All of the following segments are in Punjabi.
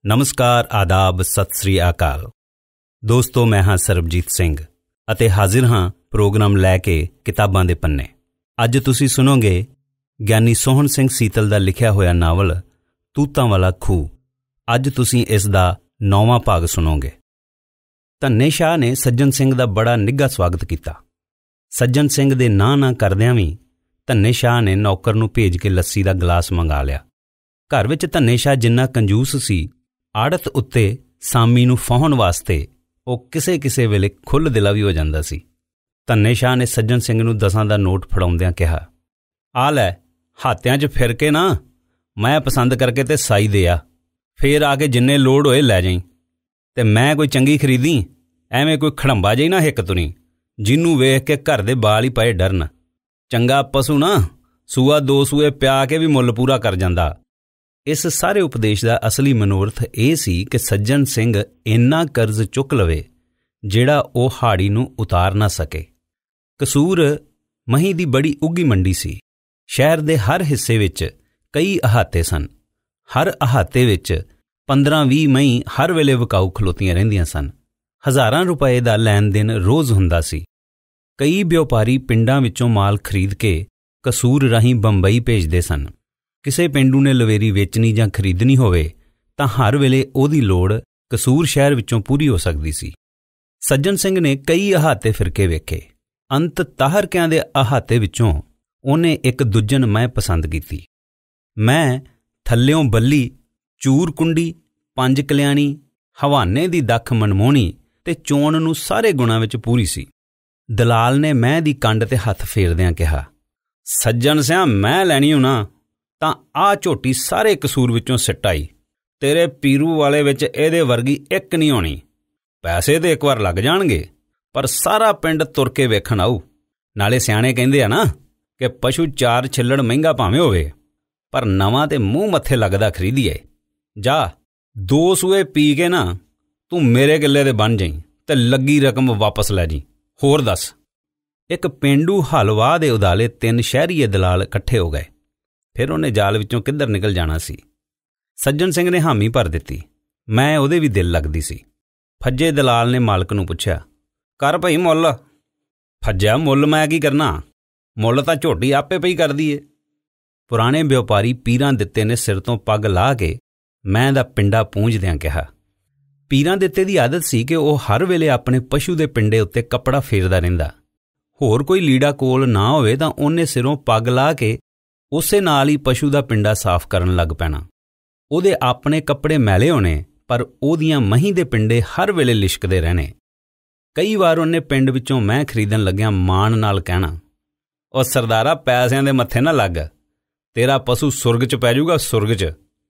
ਨਮਸਕਾਰ, ਆਦਾਬ, ਸਤਿ ਸ੍ਰੀ ਅਕਾਲ ਦੋਸਤੋ। ਮੈਂ ਹਾਂ ਸਰਬਜੀਤ ਸਿੰਘ ਅਤੇ ਹਾਜ਼ਰ ਹਾਂ ਪ੍ਰੋਗਰਾਮ ਲੈ ਕੇ ਕਿਤਾਬਾਂ ਦੇ ਪੰਨੇ। ਅੱਜ ਤੁਸੀਂ ਸੁਣੋਗੇ ਗਿਆਨੀ ਸੋਹਣ ਸਿੰਘ ਸੀਤਲ ਦਾ ਲਿਖਿਆ ਹੋਇਆ ਨਾਵਲ ਤੂਤਾਂ ਵਾਲਾ ਖੂਹ। ਅੱਜ ਤੁਸੀਂ ਇਸ ਦਾ 9ਵਾਂ ਭਾਗ ਸੁਣੋਗੇ। ਧੰਨੇ ਸ਼ਾਹ ਨੇ ਸੱਜਣ ਸਿੰਘ ਦਾ ਬੜਾ ਨਿੱਘਾ ਸਵਾਗਤ ਕੀਤਾ। ਸੱਜਣ ਸਿੰਘ ਦੇ ਨਾ ਕਰਦਿਆਂ ਵੀ ਧੰਨੇ ਸ਼ਾਹ ਨੇ ਨੌਕਰ ਨੂੰ ਭੇਜ ਕੇ ਲੱਸੀ ਦਾ ਗਲਾਸ ਮੰਗਾ ਲਿਆ। ਘਰ ਵਿੱਚ ਧੰਨੇ ਸ਼ਾਹ ਜਿੰਨਾ ਕੰਜੂਸ ਸੀ, ਆੜਤ ਉੱਤੇ ਸਾਮੀ ਨੂੰ ਫਾਹੁਣ ਵਾਸਤੇ ਉਹ ਕਿਸੇ ਵੇਲੇ ਖੁੱਲ੍ਹ ਦਿਲਾ ਵੀ ਹੋ ਜਾਂਦਾ ਸੀ। ਧੰਨੇ ਸ਼ਾਹ ਨੇ ਸੱਜਣ ਸਿੰਘ ਨੂੰ 10 ਦਾ ਨੋਟ ਫੜਾਉਂਦਿਆਂ ਕਿਹਾ, ਆ ਲੈ, ਹਾਤਿਆਂ 'ਚ ਫਿਰ ਕੇ ਨਾ ਮੈਂ ਪਸੰਦ ਕਰਕੇ ਤੇ ਸਾਈ ਦੇ ਆ, ਫੇਰ ਆ ਕੇ ਜਿੰਨੇ ਲੋੜ ਹੋਏ ਲੈ ਜਾਈਂ। ਤੇ ਮੈਂ ਕੋਈ ਚੰਗੀ ਖਰੀਦੀ, ਐਵੇਂ ਕੋਈ ਖੜੰਬਾ ਜਿਹੀ ਨਾ ਹਿੱਕ ਤੁਰੀ, ਜਿਹਨੂੰ ਵੇਖ ਕੇ ਘਰ ਦੇ ਬਾਲ ਹੀ ਪਏ ਡਰਨ। ਚੰਗਾ ਪਸ਼ੂ ਨਾ ਸੂਆ 2 ਸੂਏ ਪਿਆ ਕੇ ਵੀ ਮੁੱਲ ਪੂਰਾ ਕਰ ਜਾਂਦਾ। ਇਸ ਸਾਰੇ ਉਪਦੇਸ਼ ਦਾ ਅਸਲੀ ਮਨੋਰਥ ਇਹ ਸੀ ਕਿ ਸੱਜਣ ਸਿੰਘ ਇੰਨਾ ਕਰਜ਼ ਚੁੱਕ ਲਵੇ ਜਿਹੜਾ ਉਹ ਹਾੜੀ ਨੂੰ ਉਤਾਰ ਨਾ ਸਕੇ। ਕਸੂਰ ਮਹੀਂ ਦੀ ਬੜੀ ਉੱਘੀ ਮੰਡੀ ਸੀ। ਸ਼ਹਿਰ ਦੇ ਹਰ ਹਿੱਸੇ ਵਿੱਚ ਕਈ ਅਹਾਤੇ ਸਨ। ਹਰ ਅਹਾਤੇ ਵਿੱਚ 15-20 ਮਹੀਂ ਹਰ ਵੇਲੇ ਵਿਕਾਊ ਖਲੋਤੀਆਂ ਰਹਿੰਦੀਆਂ ਸਨ। ਹਜ਼ਾਰਾਂ ਰੁਪਏ ਦਾ ਲੈਣ ਦੇਣ ਰੋਜ਼ ਹੁੰਦਾ ਸੀ। ਕਈ ਵਪਾਰੀ ਪਿੰਡਾਂ ਵਿੱਚੋਂ ਮਾਲ ਖਰੀਦ ਕੇ ਕਸੂਰ ਰਾਹੀਂ ਬੰਬਈ ਭੇਜਦੇ ਸਨ। ਕਿਸੇ ਪੇਂਡੂ ਨੇ ਲਵੇਰੀ ਵੇਚਣੀ ਜਾਂ ਖਰੀਦਣੀ ਹੋਵੇ ਤਾਂ ਹਰ ਵੇਲੇ ਉਹਦੀ ਲੋੜ ਕਸੂਰ ਸ਼ਹਿਰ ਵਿੱਚੋਂ ਪੂਰੀ ਹੋ ਸਕਦੀ ਸੀ। ਸੱਜਣ ਸਿੰਘ ਨੇ ਕਈ ਅਹਾਤੇ ਫਿਰਕੇ ਵੇਖੇ। ਅੰਤ ਤਾਹਰਕਿਆਂ ਦੇ ਅਹਾਤੇ ਵਿੱਚੋਂ ਉਹਨੇ ਇੱਕ ਦੁੱਜਣ ਮੈਂ ਪਸੰਦ ਕੀਤੀ। ਮੈਂ ਥੱਲਿਓਂ ਬੱਲੀ, ਚੂਰ ਕੁੰਡੀ, 5 ਕਲਿਆਣੀ, ਹਵਾਨੇ ਦੀ ਦੱਖ ਮਨਮੋਹਣੀ ਤੇ ਚੋਣ ਨੂੰ ਸਾਰੇ ਗੁਣਾਂ ਵਿੱਚ ਪੂਰੀ ਸੀ। ਦਲਾਲ ਨੇ ਮੈਂ ਦੀ ਕੰਡ ਤੇ ਹੱਥ ਫੇਰਦਿਆਂ ਕਿਹਾ, ਸੱਜਣ ਸਿਆ, ਮੈਂ ਲੈਣੀ ਹੋ ਨਾ ਤਾਂ ਆਹ ਝੋਟੀ ਸਾਰੇ ਕਸੂਰ ਵਿੱਚੋਂ ਸਿੱਟ ਆਈ। ਤੇਰੇ ਪੀਰੂ ਵਾਲੇ ਵਿੱਚ ਇਹਦੇ ਵਰਗੀ ਇੱਕ ਨਹੀਂ ਹੋਣੀ। ਪੈਸੇ ਤੇ ਇੱਕ ਵਾਰ ਲੱਗ ਜਾਣਗੇ, ਪਰ ਸਾਰਾ ਪਿੰਡ ਤੁਰ ਕੇ ਵੇਖਣ ਆਊ। ਨਾਲੇ ਸਿਆਣੇ ਕਹਿੰਦੇ ਆ ਨਾ ਕਿ ਪਸ਼ੂ 4 ਛਿੱਲੜ ਮਹਿੰਗਾ ਭਾਵੇਂ ਹੋਵੇ, ਪਰ ਨਵਾਂ ਤੇ ਮੂੰਹ ਮੱਥੇ ਲੱਗਦਾ ਖਰੀਦੀਏ। ਜਾ 2 ਸੂਏ ਪੀ ਕੇ ਨਾ ਤੂੰ ਮੇਰੇ ਕਿੱਲੇ ਦੇ ਬਣ ਜਾਈਂ ਤੇ ਲੱਗੀ ਰਕਮ ਵਾਪਸ ਲੈ ਜੀ। ਹੋਰ ਦੱਸ। ਇੱਕ ਪੇਂਡੂ ਹਲਵਾ ਦੇ ਉਦਾਲੇ 3 ਸ਼ਹਿਰੀਏ ਦਲਾਲ ਇਕੱਠੇ ਹੋ ਗਏ। ਫਿਰ ਉਹਨੇ ਜਾਲ ਵਿੱਚੋਂ ਕਿੱਧਰ ਨਿਕਲ ਜਾਣਾ ਸੀ। ਸੱਜਣ ਸਿੰਘ ਨੇ ਹਾਮੀ ਭਰ ਦਿੱਤੀ। ਮੈਂ ਉਹਦੇ ਵੀ ਦਿਲ ਲੱਗਦੀ ਸੀ। ਫੱਜੇ ਦਲਾਲ ਨੇ ਮਾਲਕ ਨੂੰ ਪੁੱਛਿਆ, ਕਰ ਭਈ ਮੁੱਲ। ਫੱਜਿਆ, ਮੁੱਲ ਮੈਂ ਕੀ ਕਰਨਾ, ਮੁੱਲ ਤਾਂ ਝੋਟੀ ਆਪੇ ਪਈ ਕਰਦੀ ਏ। ਪੁਰਾਣੇ ਵਪਾਰੀ ਪੀਰਾਂ ਦਿੱਤੇ ਨੇ ਸਿਰ ਤੋਂ ਪੱਗ ਲਾਹ ਕੇ ਮੈਂ ਦਾ ਪਿੰਡਾ ਪੂੰਝਦਿਆਂ ਕਿਹਾ। ਪੀਰਾਂ ਦਿੱਤੇ ਦੀ ਆਦਤ ਸੀ ਕਿ ਉਹ ਹਰ ਵੇਲੇ ਆਪਣੇ ਪਸ਼ੂ ਦੇ ਪਿੰਡੇ ਉੱਤੇ ਕੱਪੜਾ ਫੇਰਦਾ ਰਹਿੰਦਾ। ਹੋਰ ਕੋਈ ਲੀੜਾ ਕੋਲ ਨਾ ਹੋਵੇ ਤਾਂ ਉਹਨੇ ਸਿਰੋਂ ਪੱਗ ਲਾਹ ਕੇ ਉਸੇ ਨਾਲ ਹੀ ਪਸ਼ੂ ਦਾ ਪਿੰਡਾ ਸਾਫ਼ ਕਰਨ ਲੱਗ ਪੈਣਾ। ਉਹਦੇ ਆਪਣੇ ਕੱਪੜੇ ਮੈਲੇ ਹੋਣੇ, ਪਰ ਉਹਦੀਆਂ ਮਹੀਂ ਦੇ ਪਿੰਡੇ ਹਰ ਵੇਲੇ ਲਿਸ਼ਕਦੇ ਰਹਿਣੇ। ਕਈ ਵਾਰ ਉਹਨੇ ਪਿੰਡ ਵਿੱਚੋਂ ਮੈਂ ਖਰੀਦਣ ਲੱਗਿਆ ਮਾਣ ਨਾਲ ਕਹਿਣਾ, ਉਹ ਸਰਦਾਰਾ, ਪੈਸਿਆਂ ਦੇ ਮੱਥੇ ਨਾ ਲੱਗ, ਤੇਰਾ ਪਸ਼ੂ ਸੁਰਗ 'ਚ ਪੈ ਜਾਊਗਾ, ਸੁਰਗ 'ਚ।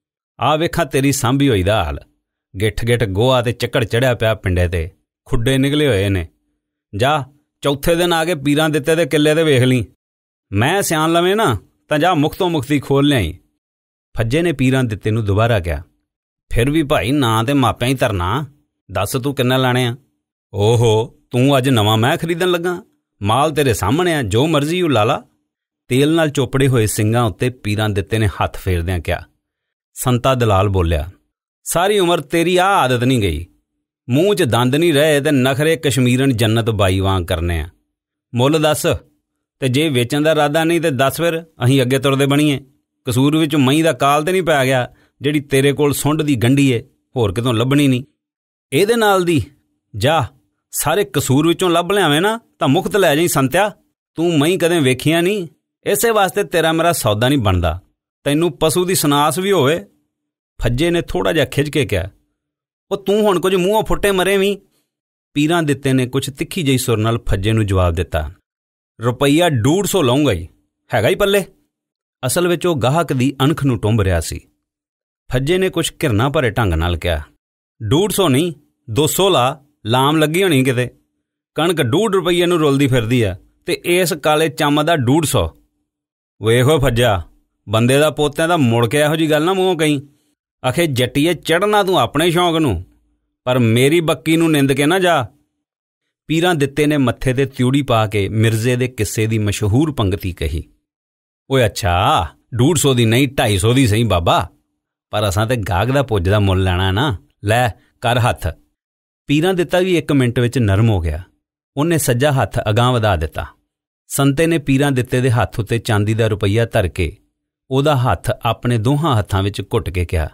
ਆਹ ਵੇਖਾਂ ਤੇਰੀ ਸਾਂਭੀ ਹੋਈ ਦਾ ਹਾਲ। ਗਿੱਠ ਗੋਹਾ ਤੇ ਚੱਕੜ ਚੜਿਆ ਪਿਆ ਪਿੰਡੇ ਤੇ, ਖੁੱਡੇ ਨਿਕਲੇ ਹੋਏ ਨੇ। ਜਾ ਚੌਥੇ ਦਿਨ ਆ ਕੇ ਪੀਰਾਂ ਦਿੱਤੇ ਦੇ ਕਿੱਲੇ ਤੇ ਵੇਖ ਲਈ। ਮੈਂ ਸਿਆਣ ਲਵੇਂ ਨਾ ਤਾਂ ਜਾ ਮੁਖਤੋਂ ਮੁਖਤੀ ਖੋਲ ਲਿਆਈ। ਫੱਜੇ ਨੇ ਪੀਰਾਂ ਦਿੱਤੇ ਨੂੰ ਦੁਬਾਰਾ ਕਿਹਾ, ਫਿਰ ਵੀ ਭਾਈ ਨਾਂ ਤੇ ਮਾਪਿਆਂ ਹੀ ਧਰਨਾ। ਦੱਸ ਤੂੰ ਕਿੰਨਾ ਲਾਣੇ ਆ? ਓਹੋ, ਤੂੰ ਅੱਜ ਨਵਾਂ ਮੈਂ ਖਰੀਦਣ ਲੱਗਾ, ਮਾਲ ਤੇਰੇ ਸਾਹਮਣੇ ਆ, ਜੋ ਮਰਜ਼ੀ ਉਹ ਲਾ ਲਾ। ਤੇਲ ਨਾਲ ਚੋਪੜੇ ਹੋਏ ਸਿੰਘਾਂ ਉੱਤੇ ਪੀਰਾਂ ਦਿੱਤੇ ਨੇ ਹੱਥ ਫੇਰਦਿਆਂ ਕਿਹਾ। ਸੰਤਾ ਦਲਾਲ ਬੋਲਿਆ, ਸਾਰੀ ਉਮਰ ਤੇਰੀ ਆਹ ਆਦਤ ਨਹੀਂ ਗਈ। ਮੂੰਹ 'ਚ ਦੰਦ ਨਹੀਂ ਰਹੇ ਤੇ ਨਖਰੇ ਕਸ਼ਮੀਰਨ ਜੰਨਤ ਬਾਈ ਵਾਂਗ ਕਰਨੇ ਆ। ਮੁੱਲ ਦੱਸ, ਤੇ ਜੇ ਵੇਚਣ ਦਾ ਇਰਾਦਾ ਨਹੀਂ ਤੇ ਦੱਸ, ਫਿਰ ਅਸੀਂ ਅੱਗੇ ਤੁਰਦੇ ਬਣੀਏ। ਕਸੂਰ ਵਿੱਚ ਮਹੀਂ ਦਾ ਕਾਲ ਤੇ ਨਹੀਂ ਪੈ ਗਿਆ ਜਿਹੜੀ ਤੇਰੇ ਕੋਲ ਸੁੰਡ ਦੀ ਗੰਢੀ ਏ, ਹੋਰ ਕਿਤੋਂ ਲੱਭਣੀ ਨਹੀਂ। ਇਹਦੇ ਨਾਲ ਦੀ ਜਾ ਸਾਰੇ ਕਸੂਰ ਵਿੱਚੋਂ ਲੱਭ ਲਿਆਵੇਂ ਨਾ ਤਾਂ ਮੁਫਤ ਲੈ ਜਾਈਂ ਸੰਤਿਆ। ਤੂੰ ਮਹੀਂ ਕਦੇ ਵੇਖੀਆਂ ਨਹੀਂ, ਇਸੇ ਵਾਸਤੇ ਤੇਰਾ ਮੇਰਾ ਸੌਦਾ ਨਹੀਂ ਬਣਦਾ। ਤੈਨੂੰ ਪਸ਼ੂ ਦੀ ਸਨਾਸ ਵੀ ਹੋਵੇ। ਫੱਜੇ ਨੇ ਥੋੜ੍ਹਾ ਜਿਹਾ ਖਿੱਝ ਕੇ ਕਿਹਾ, ਉਹ ਤੂੰ ਹੁਣ ਕੁਝ ਮੂੰਹੋਂ ਫੁੱਟੇ ਮਰੇ ਵੀ। ਪੀਰਾਂ ਦਿੱਤੇ ਨੇ ਕੁਝ ਤਿੱਖੀ ਜਿਹੀ ਸੁਰ ਨਾਲ ਫੱਜੇ ਨੂੰ ਜਵਾਬ ਦਿੱਤਾ, ਰੁਪਈਆ 150 ਲਊਂਗਾ ਹੀ, ਹੈਗਾ ਹੀ ਪੱਲੇ। ਅਸਲ ਵਿੱਚ ਉਹ ਗਾਹਕ ਦੀ ਅਣਖ ਨੂੰ ਟੁੰਬ ਰਿਹਾ ਸੀ। ਫੱਜੇ ਨੇ ਕੁਝ ਘਿਰਨਾ ਭਰੇ ਢੰਗ ਨਾਲ ਕਿਹਾ, 150 ਨਹੀਂ 200 ਲਾ, ਲਾਮ ਲੱਗੀ ਹੋਣੀ ਕਿਤੇ। ਕਣਕ 1.5 ਰੁਪਈਏ ਨੂੰ ਰੁਲਦੀ ਫਿਰਦੀ ਆ ਤੇ ਇਸ ਕਾਲੇ ਚੰਮ ਦਾ 150। ਵੇਖੋ ਫੱਜਾ, ਬੰਦੇ ਦਾ ਪੋਤਿਆਂ ਦਾ ਮੁੜ ਕੇ ਇਹੋ ਜਿਹੀ ਗੱਲ ਨਾ ਮੂੰਹੋਂ ਕਹੀਂ। ਆਖੇ ਜੱਟੀਏ, ਚੜ੍ਹਨਾ ਤੂੰ ਆਪਣੇ ਸ਼ੌਂਕ ਨੂੰ, ਪਰ ਮੇਰੀ ਬੱਕੀ ਨੂੰ ਨਿੰਦ ਕੇ ਨਾ ਜਾ। ਪੀਰਾਂ ਦਿੱਤੇ ਨੇ ਮੱਥੇ ਤੇ ਤਿਉੜੀ ਪਾ ਕੇ ਮਿਰਜ਼ੇ ਦੇ ਕਿੱਸੇ ਦੀ ਮਸ਼ਹੂਰ ਪੰਗਤੀ ਕਹੀ, ਓਏ ਅੱਛਾ, 150 ਦੀ ਨਹੀਂ 250 ਦੀ ਸਹੀ ਬਾਬਾ। ਪਰ ਅਸਾਂ ਤੇ ਗਾਹਕ ਦਾ ਪੁੱਜ ਦਾ ਮੁੱਲ ਲੈਣਾ ਨਾ। ਲੈ ਕਰ ਹੱਥ। ਪੀਰਾਂ ਦਿੱਤਾ ਵੀ 1 ਮਿੰਟ ਵਿੱਚ ਨਰਮ ਹੋ ਗਿਆ। ਉਹਨੇ ਸੱਜਾ ਹੱਥ ਅਗਾਂਹ ਵਧਾ ਦਿੱਤਾ। ਸੰਤੇ ਨੇ ਪੀਰਾਂ ਦਿੱਤੇ ਦੇ ਹੱਥ ਉੱਤੇ ਚਾਂਦੀ ਦਾ ਰੁਪਈਆ ਧਰ ਕੇ ਉਹਦਾ ਹੱਥ ਆਪਣੇ ਦੋਹਾਂ ਹੱਥਾਂ ਵਿੱਚ ਘੁੱਟ ਕੇ ਕਿਹਾ,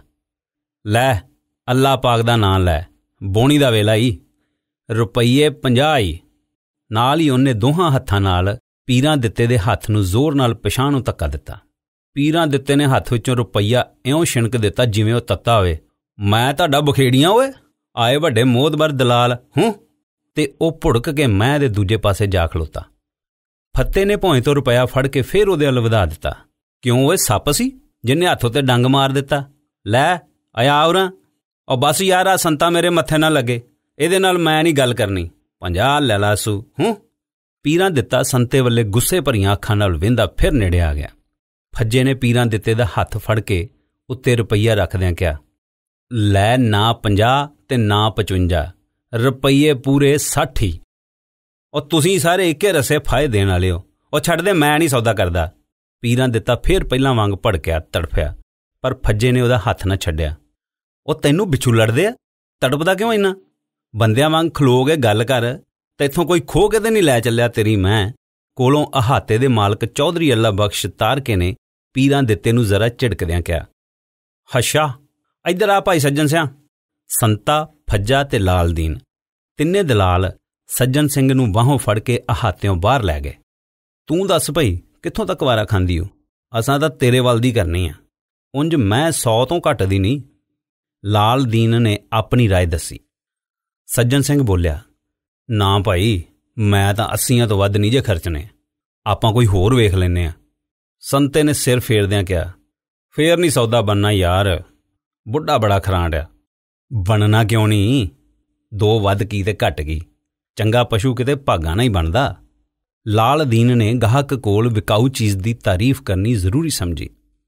ਲੈ ਅੱਲਾ ਪਾਕ ਦਾ ਨਾਂ ਲੈ, ਬੋਣੀ ਦਾ ਵੇਲਾ ਈ, ਰੁਪਈਏ 50 ਈ। ਨਾਲ ਹੀ ਉਹਨੇ ਦੋਹਾਂ ਹੱਥਾਂ ਨਾਲ ਪੀਰਾਂ ਦਿੱਤੇ ਦੇ ਹੱਥ ਨੂੰ ਜ਼ੋਰ ਨਾਲ ਪਿਛਾਂਹ ਨੂੰ ਧੱਕਾ ਦਿੱਤਾ। ਪੀਰਾਂ ਦਿੱਤੇ ਨੇ ਹੱਥ ਵਿੱਚੋਂ ਰੁਪਈਆ ਇਉਂ ਛਿਣਕ ਦਿੱਤਾ ਜਿਵੇਂ ਉਹ ਤੱਤਾ ਹੋਵੇ। ਮੈਂ ਤੁਹਾਡਾ ਬਖੇੜੀਆਂ ਓਏ, ਆਏ ਵੱਡੇ ਮੋਹਤਬਰ ਦਲਾਲ ਹੂੰ। ਤੇ ਉਹ ਭੁੜਕ ਕੇ ਮੈਂ ਦੇ ਦੂਜੇ ਪਾਸੇ ਜਾ ਖਲੋਤਾ। ਫੱਤੇ ਨੇ ਭੌਂ ਤੋਂ ਰੁਪਇਆ ਫੜ ਕੇ ਫੇਰ ਉਹਦੇ ਵੱਲ ਵਧਾ ਦਿੱਤਾ। ਕਿਉਂ ਓਏ ਸੱਪ ਸੀ ਜਿਹਨੇ ਹੱਥ ਉੱਤੇ ਡੰਗ ਮਾਰ ਦਿੱਤਾ? ਲੈ ਆਇਆ ਉਰਾਂ। ਉਹ ਬਸ ਯਾਰ, ਆ ਸੰਤਾ ਮੇਰੇ ਮੱਥੇ ਨਾ ਲੱਗੇ, ਇਹਦੇ ਨਾਲ ਮੈਂ ਨਹੀਂ ਗੱਲ ਕਰਨੀ। 50 ਲੈ ਲਾ ਸੂ ਹੂੰ। ਪੀਰਾਂ ਦਿੱਤਾ ਸੰਤੇ ਵੱਲੇ ਗੁੱਸੇ ਭਰੀਆਂ ਅੱਖਾਂ ਨਾਲ ਵੇਂਦਾ ਫਿਰ ਨੇੜੇ ਆ ਗਿਆ। ਫੱਜੇ ਨੇ ਪੀਰਾਂ ਦਿੱਤੇ ਦਾ ਹੱਥ ਫੜ ਕੇ ਉੱਤੇ ਰੁਪਈਆ ਰੱਖਦਿਆਂ ਕਿਹਾ, ਲੈ ਨਾ 50 ਤੇ ਨਾ 55, ਰੁਪਈਏ ਪੂਰੇ 60 ਹੀ। ਉਹ ਤੁਸੀਂ ਸਾਰੇ ਇੱਕੇ ਰਸੇ ਫਾਇ ਦੇਣ ਵਾਲੇ ਹੋ। ਉਹ ਛੱਡ ਦੇ, ਮੈਂ ਨਹੀਂ ਸੌਦਾ ਕਰਦਾ। ਪੀਰਾਂ ਦਿੱਤਾ ਫਿਰ ਪਹਿਲਾਂ ਵਾਂਗ ਭੜਕਿਆ, ਤੜਫਿਆ, ਪਰ ਫੱਜੇ ਨੇ ਉਹਦਾ ਹੱਥ ਨਾ ਛੱਡਿਆ। ਉਹ ਤੈਨੂੰ ਬਿੱਛੂ ਲੜਦੇ ਆ, ਤੜਪਦਾ ਕਿਉਂ ਇੰਨਾ? ਬੰਦਿਆਂ ਵਾਂਗ ਖਲੋ ਕੇ ਗੱਲ ਕਰ। ਤੈਥੋਂ ਕੋਈ ਖੋਹ ਕੇ ਤੇ ਨਹੀਂ ਲੈ ਚੱਲਿਆ ਤੇਰੀ ਮੈਂ ਕੋਲੋਂ? ਅਹਾਤੇ ਦੇ ਮਾਲਕ ਚੌਧਰੀ ਅੱਲਾ ਬਖਸ਼ ਤਾਰਕੇ ਨੇ ਪੀਰਾਂ ਦਿੱਤੇ ਨੂੰ ਜ਼ਰਾ ਝਿੜਕਦਿਆਂ ਕਿਹਾ, ਹਸ਼ਾ ਇੱਧਰ ਆ ਭਾਈ ਸੱਜਣ ਸਿਆਂ। ਸੰਤਾ, ਫੱਜਾ ਤੇ ਲਾਲਦੀਨ ਤਿੰਨੇ ਦਲਾਲ ਸੱਜਣ ਸਿੰਘ ਨੂੰ ਬਾਹੋਂ ਫੜ ਕੇ ਅਹਾਤਿਓਂ ਬਾਹਰ ਲੈ ਗਏ। ਤੂੰ ਦੱਸ ਭਈ ਕਿੱਥੋਂ ਤੱਕ ਵਾਰਾ ਖਾਂਦੀ ਹੋ? ਅਸਾਂ ਤਾਂ ਤੇਰੇ ਵੱਲ ਦੀ ਕਰਨੀ ਆ, ਉਂਝ ਮੈਂ 100 ਤੋਂ ਘੱਟ ਦੀ ਨਹੀਂ। ਲਾਲਦੀਨ ਨੇ ਆਪਣੀ ਰਾਏ ਦੱਸੀ। ਸੱਜਣ ਸਿੰਘ ਬੋਲਿਆ, ਨਾ ਭਾਈ, ਮੈਂ ਤਾਂ 80 ਤੋਂ ਵੱਧ ਨਹੀਂ ਜੇ ਖਰਚਣੇ, ਆਪਾਂ ਕੋਈ ਹੋਰ ਵੇਖ ਲੈਂਦੇ ਆ। ਸੰਤੇ ਨੇ ਸਿਰ ਫੇਰਦਿਆਂ ਕਿਹਾ, ਫੇਰ ਨਹੀਂ ਸੌਦਾ ਬਣਨਾ ਯਾਰ, ਬੁੱਢਾ ਬੜਾ ਖਰਾਂਡ ਆ। ਬਣਨਾ ਕਿਉਂ ਨਹੀਂ? 2 ਵੱਧ ਕੀ ਤੇ ਘੱਟ ਕੀ, ਚੰਗਾ ਪਸ਼ੂ ਕਿਤੇ ਭਾਗਾਂ ਨਾਲ ਹੀ ਬਣਦਾ। ਲਾਲਦੀਨ ਨੇ ਗਾਹਕ ਕੋਲ ਵਿਕਾਊ ਚੀਜ਼ ਦੀ ਤਾਰੀਫ ਕਰਨੀ ਜ਼ਰੂਰੀ ਸਮਝੀ।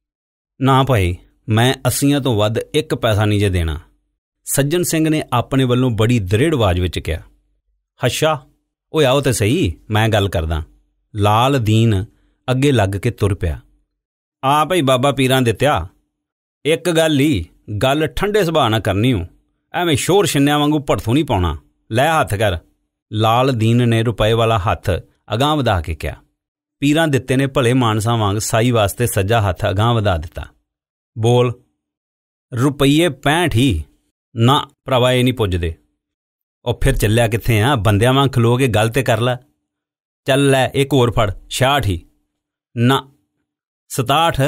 ਨਾ ਭਾਈ, ਮੈਂ 80 ਤੋਂ ਵੱਧ 1 ਪੈਸਾ ਨਹੀਂ ਜੇ ਦੇਣਾ। ਸੱਜਣ ਸਿੰਘ ਨੇ ਆਪਣੇ ਵੱਲੋਂ ਬੜੀ ਦ੍ਰਿੜ ਆਵਾਜ਼ ਵਿੱਚ ਕਿਹਾ। ਹਸ਼ਾ ਓਏ ਆਓ ਤੇ ਸਹੀ, ਮੈਂ ਗੱਲ ਕਰਦਾ। ਲਾਲਦੀਨ ਅੱਗੇ ਲੱਗ ਕੇ ਤੁਰ ਪਿਆ। ਆ ਭਾਈ ਬਾਬਾ ਪੀਰਾਂ ਦਿੱਤਿਆ, ਇੱਕ ਗੱਲ ਹੀ, ਗੱਲ ਠੰਡੇ ਸੁਭਾਅ ਨਾਲ ਕਰਨੀ ਹੂੰ, ਐਵੇਂ ਸ਼ੋਰ ਛਿੰਨਿਆਂ ਵਾਂਗੂ ਭੜਥੂ ਨਹੀਂ ਪਾਉਣਾ। ਲੈ ਹੱਥ ਕਰ। ਲਾਲਦੀਨ ਨੇ ਰੁਪਏ ਵਾਲਾ ਹੱਥ ਅਗਾਂਹ ਵਧਾ ਕੇ ਕਿਹਾ। ਪੀਰਾਂ ਦਿੱਤੇ ਨੇ ਭਲੇ ਮਾਨਸਾਂ ਵਾਂਗ ਸਾਈ ਵਾਸਤੇ ਸੱਜਾ ਹੱਥ ਅਗਾਂਹ ਵਧਾ ਦਿੱਤਾ। ਬੋਲ। ਰੁਪਈਏ 65 ਹੀ। ਨਾ ਭਰਾਵਾ, ਇਹ ਨਹੀਂ ਪੁੱਜਦੇ। ਉਹ ਫਿਰ ਚੱਲਿਆ ਕਿੱਥੇ ਆ? ਬੰਦਿਆਂ ਵਾਂਗ ਖਲੋ ਕੇ ਗੱਲ ਤੇ ਕਰ ਲੈ। ਚੱਲ ਲੈ ਇੱਕ ਹੋਰ ਫੜ। 66 ਹੀ। ਨਾ 67,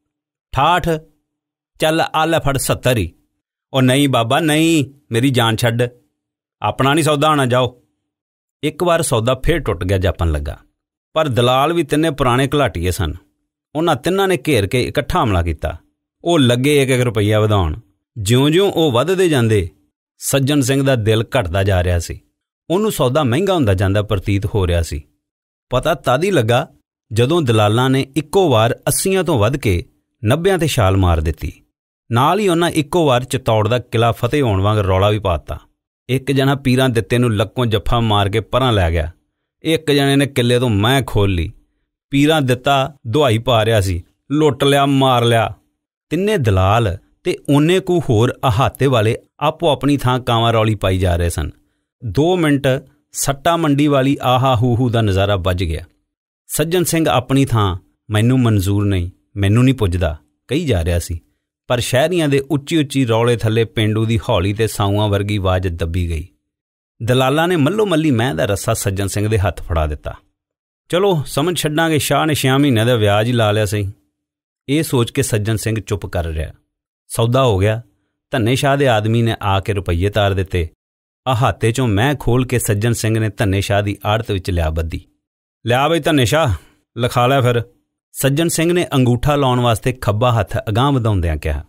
68। ਚੱਲ ਆ ਲੈ ਫੜ 70 ਹੀ। ਉਹ ਨਹੀਂ ਬਾਬਾ ਨਹੀਂ, ਮੇਰੀ ਜਾਨ ਛੱਡ, ਆਪਣਾ ਨਹੀਂ ਸੌਦਾ ਹੋਣਾ, ਜਾਓ। ਇੱਕ ਵਾਰ ਸੌਦਾ ਫੇਰ ਟੁੱਟ ਗਿਆ ਜਾਪਣ ਲੱਗਾ, ਪਰ ਦਲਾਲ ਵੀ ਤਿੰਨੇ ਪੁਰਾਣੇ ਘਲਾਟੀਏ ਸਨ। ਉਹਨਾਂ ਤਿੰਨਾਂ ਨੇ ਘੇਰ ਕੇ ਇਕੱਠਾ ਹਮਲਾ ਕੀਤਾ। ਉਹ ਲੱਗੇ 1-1 ਰੁਪਈਆ ਵਧਾਉਣ। ਜਿਉਂ-ਜਿਉਂ ਉਹ ਵੱਧਦੇ ਜਾਂਦੇ, ਸੱਜਣ ਸਿੰਘ ਦਾ ਦਿਲ ਘਟਦਾ ਜਾ ਰਿਹਾ ਸੀ। ਉਹਨੂੰ ਸੌਦਾ ਮਹਿੰਗਾ ਹੁੰਦਾ ਜਾਂਦਾ ਪ੍ਰਤੀਤ ਹੋ ਰਿਹਾ ਸੀ। ਪਤਾ ਤਦ ਹੀ ਲੱਗਾ ਜਦੋਂ ਦਲਾਲਾਂ ਨੇ ਇੱਕੋ ਵਾਰ 80 ਤੋਂ ਵੱਧ ਕੇ 90 ਤੇ ਛਾਲ ਮਾਰ ਦਿੱਤੀ। ਨਾਲ ਹੀ ਉਹਨਾਂ ਇੱਕੋ ਵਾਰ ਚਿਤੌੜ ਦਾ ਕਿਲਾ ਫਤਿਹ ਹੋਣ ਵਾਂਗ ਰੌਲਾ ਵੀ ਪਾ ਦਿੱਤਾ। ਇੱਕ ਜਣਾ ਪੀਰਾਂ ਦਿੱਤੇ ਨੂੰ ਲੱਕੋਂ ਜੱਫਾ ਮਾਰ ਕੇ ਪਰਾਂ ਲੈ ਗਿਆ। ਇੱਕ ਜਣੇ ਨੇ ਕਿੱਲੇ ਤੋਂ ਮੈਂ ਖੋਲ ਲਈ। ਪੀਰਾਂ ਦਿੱਤਾ ਦੁਹਾਈ ਪਾ ਰਿਹਾ ਸੀ, ਲੁੱਟ ਲਿਆ, ਮਾਰ ਲਿਆ। ਤਿੰਨੇ ਦਲਾਲ ਤੇ ਓਨੇ ਕੁ ਹੋਰ ਅਹਾਤੇ ਵਾਲੇ ਆਪੋ ਆਪਣੀ ਥਾਂ ਕਾਵਾਂ ਰੌਲੀ ਪਾਈ ਜਾ ਰਹੇ ਸਨ। 2 ਮਿੰਟ ਸੱਟਾ ਮੰਡੀ ਵਾਲੀ ਆਹਾ ਹੂ ਦਾ ਨਜ਼ਾਰਾ ਵੱਜ ਗਿਆ। ਸੱਜਣ ਸਿੰਘ ਆਪਣੀ ਥਾਂ ਮੈਨੂੰ ਮਨਜ਼ੂਰ ਨਹੀਂ, ਮੈਨੂੰ ਨਹੀਂ ਪੁੱਜਦਾ ਕਹੀ ਜਾ ਰਿਹਾ ਸੀ, ਪਰ ਸ਼ਹਿਰੀਆਂ ਦੇ ਉੱਚੀ ਰੌਲੇ ਥੱਲੇ ਪੇਂਡੂ ਦੀ ਹੌਲੀ ਤੇ ਸਾਊਆਂ ਵਰਗੀ ਆਵਾਜ਼ ਦੱਬੀ ਗਈ। ਦਲਾਲਾਂ ਨੇ ਮੱਲੋ ਮੱਲੀ ਮੈਂ ਦਾ ਰੱਸਾ ਸੱਜਣ ਸਿੰਘ ਦੇ ਹੱਥ ਫੜਾ ਦਿੱਤਾ। ਚਲੋ ਸਮਝ ਛੱਡਾਂਗੇ, ਸ਼ਾਹ ਨੇ 6 ਮਹੀਨਿਆਂ ਦਾ ਵਿਆਜ ਹੀ ਲਾ ਲਿਆ ਸਹੀ। ਇਹ ਸੋਚ ਕੇ ਸੱਜਣ ਸਿੰਘ ਚੁੱਪ ਕਰ ਰਿਹਾ। ਸੌਦਾ ਹੋ ਗਿਆ। ਧੰਨੇ ਸ਼ਾਹ ਦੇ ਆਦਮੀ ਨੇ ਆ ਕੇ ਰੁਪਈਏ ਤਾਰ ਦਿੱਤੇ। ਅਹਾਤੇ 'ਚੋਂ ਮੈਂ ਖੋਲ ਕੇ ਸੱਜਣ ਸਿੰਘ ਨੇ ਧੰਨੇ ਸ਼ਾਹ ਦੀ ਆੜਤ ਵਿੱਚ ਲਿਆ ਬੱਧੀ। ਲਿਆ ਬਈ ਧੰਨੇ ਸ਼ਾਹ, ਲਿਖਾ ਲਿਆ ਫਿਰ। ਸੱਜਣ ਸਿੰਘ ਨੇ ਅੰਗੂਠਾ ਲਾਉਣ ਵਾਸਤੇ ਖੱਬਾ ਹੱਥ ਅਗਾਂਹ ਵਧਾਉਂਦਿਆਂ ਕਿਹਾ।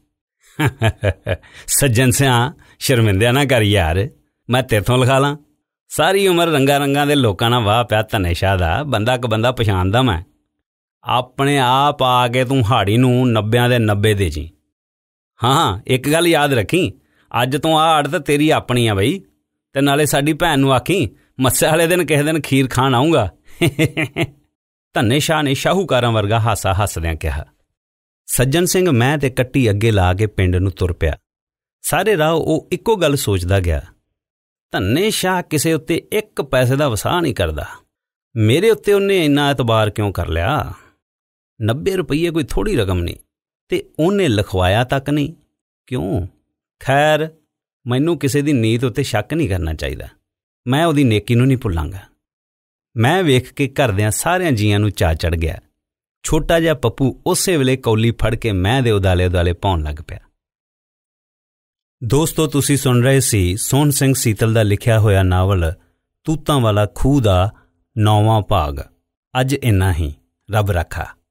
ਸੱਜਣ ਸਿਆਂ, ਸ਼ਰਮਿੰਦਿਆਂ ਨਾ ਕਰ ਯਾਰ, ਮੈਂ ਤੇਥੋਂ ਲਿਖਾ ਲਾਂ। ਸਾਰੀ ਉਮਰ ਰੰਗਾਂ ਦੇ ਲੋਕਾਂ ਨਾਲ ਵਾਹ ਪਿਆ ਧੰਨੇ ਸ਼ਾਹ ਦਾ, ਬੰਦਾ ਕ ਬੰਦਾ ਪਛਾਣਦਾ ਮੈਂ। ਆਪਣੇ ਆਪ ਆ ਕੇ ਤੂੰ ਹਾੜੀ ਨੂੰ 90 ਦੇ 90 ਦੇ ਜੀ। ਹਾਂ, ਇੱਕ ਗੱਲ ਯਾਦ ਰੱਖੀ, ਅੱਜ ਤੋਂ ਆਹ ਆੜਤ ਤੇਰੀ ਆਪਣੀ ਆ ਬਈ, ਤੇ ਨਾਲੇ ਸਾਡੀ ਭੈਣ ਨੂੰ ਆਖੀ ਮੱਸੇ ਵਾਲੇ ਦਿਨ ਕਿਸੇ ਦਿਨ ਖੀਰ ਖਾਣ ਆਊਂਗਾ। ਧੰਨੇ ਸ਼ਾਹ ਨੇ ਸ਼ਾਹੂਕਾਰਾਂ ਵਰਗਾ ਹਾਸਾ ਹੱਸਦਿਆਂ ਕਿਹਾ। ਸੱਜਣ ਸਿੰਘ ਮੈਂ ਤੇ ਕੱਟੀ ਅੱਗੇ ਲਾ ਕੇ ਪਿੰਡ ਨੂੰ ਤੁਰ ਪਿਆ। ਸਾਰੇ ਰਾਹ ਉਹ ਇੱਕੋ ਗੱਲ ਸੋਚਦਾ ਗਿਆ, ਧੰਨੇ ਸ਼ਾਹ ਕਿਸੇ ਉੱਤੇ 1 ਪੈਸੇ ਦਾ ਵਸਾਹ ਨਹੀਂ ਕਰਦਾ। ਮੇਰੇ ਉੱਤੇ ਉਹਨੇ ਇੰਨਾ ਐਤਬਾਰ ਕਿਉਂ ਕਰ ਲਿਆ? 90 ਰੁਪਈਏ ਕੋਈ ਥੋੜ੍ਹੀ ਰਕਮ ਨਹੀਂ, ਤੇ ਉਹਨੇ ਲਿਖਵਾਇਆ ਤੱਕ ਨਹੀਂ। ਕਿਉਂ? ਖੈਰ, ਮੈਨੂੰ ਕਿਸੇ ਦੀ ਨੀਤ ਉੱਤੇ ਸ਼ੱਕ ਨਹੀਂ ਕਰਨਾ ਚਾਹੀਦਾ। ਮੈਂ ਉਹਦੀ ਨੇਕੀ ਨੂੰ ਨਹੀਂ ਭੁੱਲਾਂਗਾ। ਮੈਂ ਵੇਖ ਕੇ ਘਰਦਿਆਂ ਸਾਰਿਆਂ ਜੀਆਂ ਨੂੰ ਚਾਅ ਚੜ੍ਹ ਗਿਆ। ਛੋਟਾ ਜਿਹਾ ਪੱਪੂ ਉਸੇ ਵੇਲੇ ਕੌਲੀ ਫੜ ਕੇ ਮੈਂ ਦੇ ਉਦਾਲੇ ਉਦਾਲੇ ਪਾਉਣ ਲੱਗ ਪਿਆ। ਦੋਸਤੋ, ਤੁਸੀਂ ਸੁਣ ਰਹੇ ਸੀ ਸੋਹਣ ਸਿੰਘ ਸੀਤਲ ਦਾ ਲਿਖਿਆ ਹੋਇਆ ਨਾਵਲ ਤੂਤਾਂ ਵਾਲਾ ਖੂਹ ਦਾ 9ਵਾਂ ਭਾਗ। ਅੱਜ ਇੰਨਾ ਹੀ। ਰੱਬ ਰਾਖਾ।